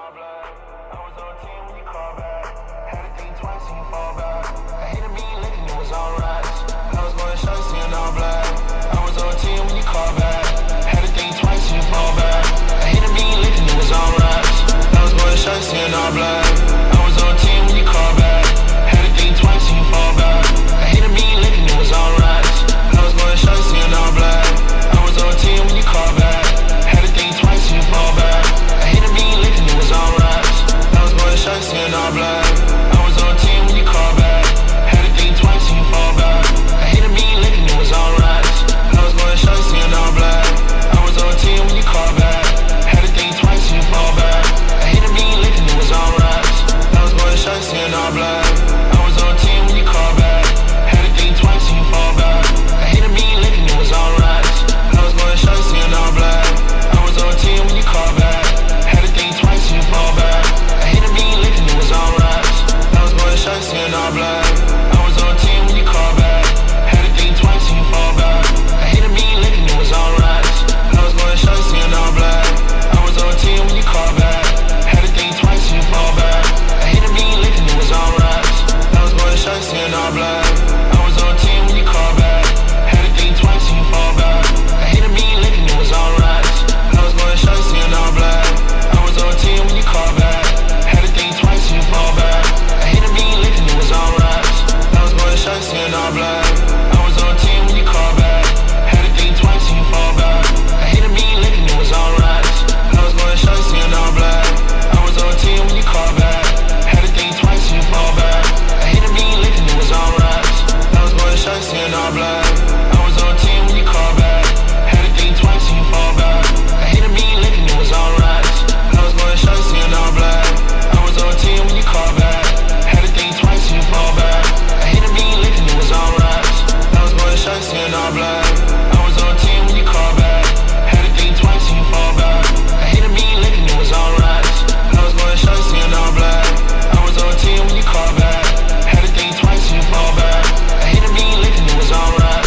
all black. I was on 10 when you called back. Had to think twice and you fall back. I hated me licking, it was alright. I was going shiesty and all black. I was on 10 when you called back. Had to think twice and you fall back. I hated me licking, it was alright. I was going shiesty and all black. I was on 10 when you called back. Had to think twice and you fall back. I hated me licking, it was alright. I was going shiesty and all black. I was on 10 when you called back. Had to think twice and you fall back. I hated me licking, it was alright. I was going shiesty and all black. I was on 10 when you called back. Had to think twice and you fall back. I hated me licking, it was alright. I was going shiesty and all black. I was on 10 when you called back. Had to think twice and you fall back. I hated me licking, it was alright. I was going shiesty and all black. I was on 10 when you called back. Had to think twice and you fall back. I hated me licking, it was alright. I was going shiesty and all black. I was on 10 when you called back. Had to think twice and you fall back. I hated me licking, it was alright. I was going shiesty and all black. I was on 10 when you called back. Had to think twice and you fall back. I hated me licking, it was alright. I was going shiesty and all black. I was on 10 when you called back. Had to think twice and you fall back. I hated me licking, it was alright. I was going shiesty and all black. I was on 10 when you called back. Had to think twice and you fall back. I hated me licking, it was alright. I was going shiesty and all black. I was on 10 when you called back. Had to think twice and you fall back. I hated me licking, it was alright. I was going shiesty and all black. I was on 10 when you called back. Had to think twice and you fall back. I hated me licking, it was alright. I was going shiesty and all black. I was on 10 when you called back. Had to think twice and you fall back. I hated me licking, it was alright. I was going shiesty and all black. I was on 10 when you called back. Had to think twice and you fall back. I hated me licking, it was alright. I was going shiesty and all black. I was on 10 when you called back. Had to think twice and you fall back. I hated me licking, it was alright. I was going shiesty and all black. I was on 10 when you called back. Had to think twice and you fall back. I hated me licking, it was alright. I was going shiesty and all black. I was on 10 when you called back. Had to think twice and you fall back. I hated me licking, it was alright.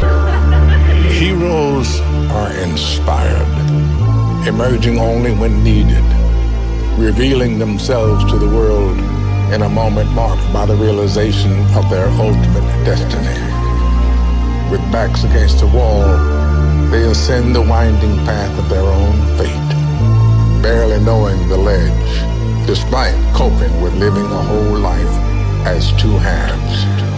Heroes are inspired, emerging only when needed, revealing themselves to the world in a moment marked by the realization of their ultimate destiny. With backs against the wall, they ascend the winding path of their own fate, barely knowing the ledge, despite coping with living a whole life as two halves.